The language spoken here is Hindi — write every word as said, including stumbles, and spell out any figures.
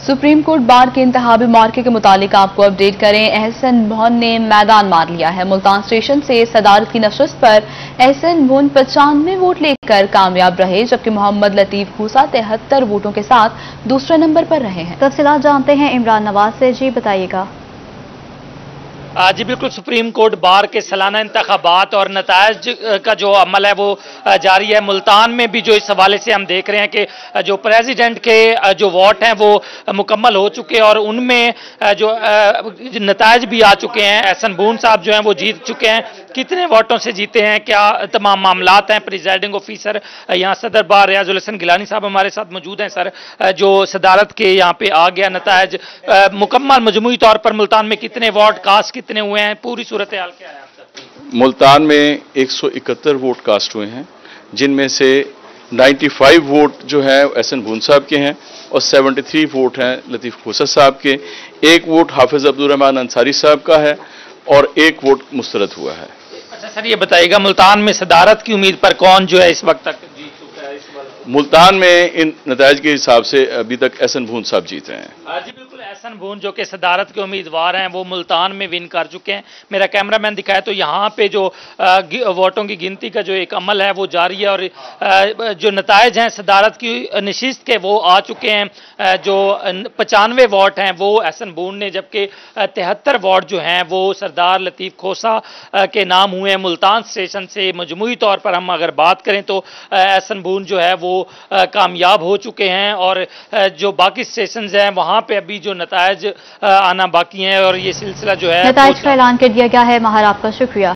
सुप्रीम कोर्ट बार के इंतखाबी मार्के के मुतालिक आपको अपडेट करें। एहसन मोहन ने मैदान मार लिया है। मुल्तान स्टेशन से सदारत की नशस्त पर एहसन मोहन पचानवे वोट लेकर कामयाब रहे, जबकि मोहम्मद लतीफ खूसा तिहत्तर वोटों के साथ दूसरे नंबर पर रहे हैं। तफसीलात जानते हैं इमरान नवाज से। जी बताइएगा। जी बिल्कुल, सुप्रीम कोर्ट बार के सालाना इंतखाबात और नतायज का जो अमल है वो जारी है। मुल्तान में भी जो इस हवाले से हम देख रहे हैं कि जो प्रेसिडेंट के जो वोट हैं वो मुकम्मल हो चुके हैं और उनमें जो नतायज भी आ चुके हैं। एहसन बून साहब जो हैं वो जीत चुके हैं। कितने वोटों से जीते हैं, क्या तमाम मामलात हैं, प्रिजाइडिंग ऑफिसर यहाँ सदर बार रियाजुल हसन गिलानी साहब हमारे साथ मौजूद हैं। सर, जो सदारत के यहाँ पे आ गया नतायज मुकम्मल मजमूई तौर पर मुल्तान में कितने वोट कास्ट कितने हुए हैं, पूरी सूरत हाल क्या है? मुल्तान में एक सौ इकहत्तर वोट कास्ट हुए हैं, जिनमें से पचानवे वोट जो है एहसन बून साहब के हैं और तिहत्तर वोट हैं लतीफ खूसा साहब के। एक वोट हाफिज अब्दुल रहमान अंसारी साहब का है और एक वोट मुस्तरद हुआ है। अच्छा सर, ये बताइएगा मुल्तान में सदारत की उम्मीद पर कौन जो है इस वक्त तक जीत चुका है? इस वक्त मुल्तान में इन नतायज के हिसाब से अभी तक एहसन बून साहब जीते हैं। जी बिल्कुल, एहसन बून जो कि सदारत के उम्मीदवार हैं वो मुल्तान में विन कर चुके हैं। मेरा कैमरामैन दिखाए तो यहाँ पे जो वोटों की गिनती का जो एक अमल है वो जारी है और जो नतायज हैं सदारत की नशिस्त के वो आ चुके हैं। जो पचानवे वोट हैं वो एहसन बून ने, जबकि तिहत्तर वोट जो हैं वो सरदार लतीफ खोसा के नाम हुए हैं। मुल्तान स्टेशन से मजमूई तौर पर हम अगर बात करें तो एहसन बून जो है वो कामयाब हो चुके हैं और जो बाकी स्टेशन हैं वहाँ पे अभी जो नतायज आना बाकी हैं और ये सिलसिला जो है नतायज का ऐलान कर दिया गया है। महार आपका शुक्रिया।